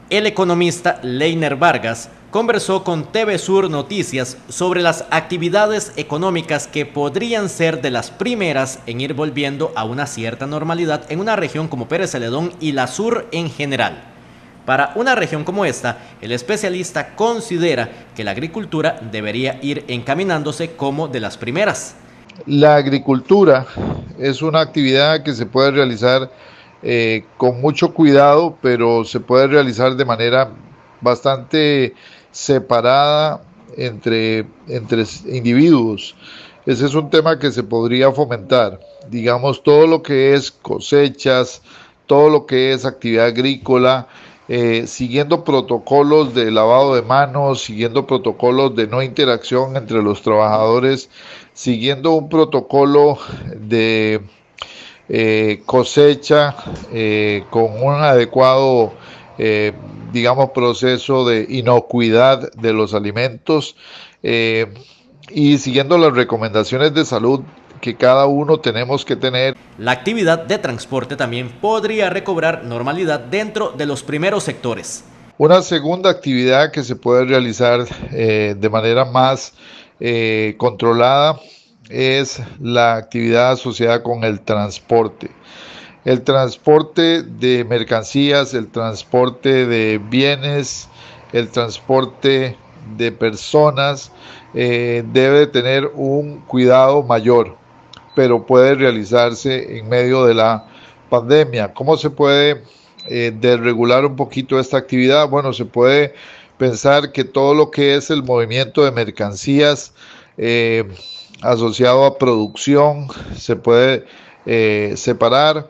El economista Leiner Vargas conversó con TV Sur Noticias sobre las actividades económicas que podrían ser de las primeras en ir volviendo a una cierta normalidad en una región como Pérez Celedón y la Sur en general. Para una región como esta, el especialista considera que la agricultura debería ir encaminándose como de las primeras. La agricultura es una actividad que se puede realizar con mucho cuidado, pero se puede realizar de manera bastante separada entre individuos. Ese es un tema que se podría fomentar. Digamos, todo lo que es cosechas, todo lo que es actividad agrícola, siguiendo protocolos de lavado de manos, siguiendo protocolos de no interacción entre los trabajadores, siguiendo un protocolo de cosecha con un adecuado, digamos, proceso de inocuidad de los alimentos y siguiendo las recomendaciones de salud que cada uno tenemos que tener. La actividad de transporte también podría recobrar normalidad dentro de los primeros sectores. Una segunda actividad que se puede realizar de manera más controlada es la actividad asociada con el transporte. El transporte de mercancías, el transporte de bienes, el transporte de personas debe tener un cuidado mayor, pero puede realizarse en medio de la pandemia. ¿Cómo se puede desregular un poquito esta actividad? Bueno, se puede pensar que todo lo que es el movimiento de mercancías asociado a producción se puede separar.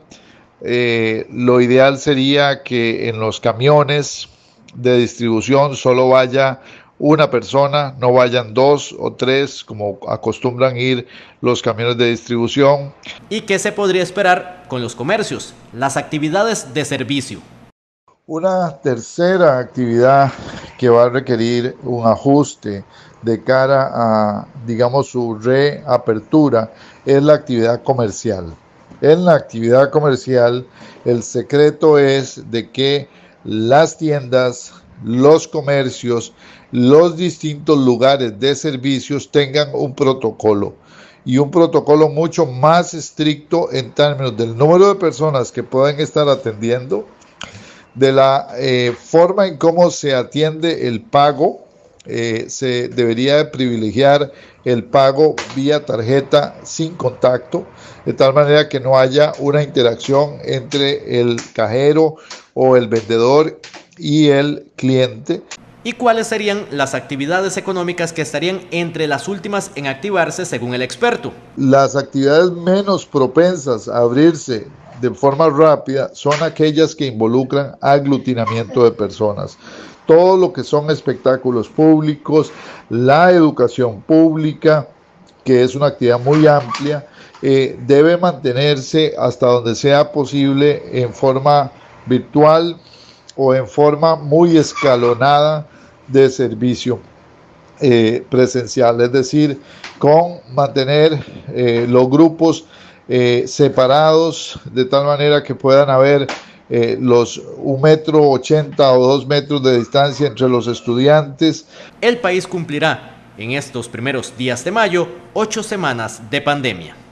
Lo ideal sería que en los camiones de distribución solo vaya una persona, no vayan dos o tres como acostumbran ir los camiones de distribución. ¿Y qué se podría esperar con los comercios? Las actividades de servicio. Una tercera actividad que va a requerir un ajuste de cara a, digamos, su reapertura es la actividad comercial. En la actividad comercial, el secreto es de que las tiendas, los comercios, los distintos lugares de servicios tengan un protocolo y un protocolo mucho más estricto en términos del número de personas que pueden estar atendiendo, de la forma en cómo se atiende el pago. Se debería de privilegiar el pago vía tarjeta sin contacto, de tal manera que no haya una interacción entre el cajero o el vendedor y el cliente. ¿Y cuáles serían las actividades económicas que estarían entre las últimas en activarse según el experto? Las actividades menos propensas a abrirse de forma rápida son aquellas que involucran aglutinamiento de personas. Todo lo que son espectáculos públicos, la educación pública, que es una actividad muy amplia, debe mantenerse hasta donde sea posible en forma virtual o en forma muy escalonada de servicio presencial, es decir, con mantener los grupos separados de tal manera que puedan haber los 1,80 m o 2 metros de distancia entre los estudiantes. El país cumplirá en estos primeros días de mayo 8 semanas de pandemia.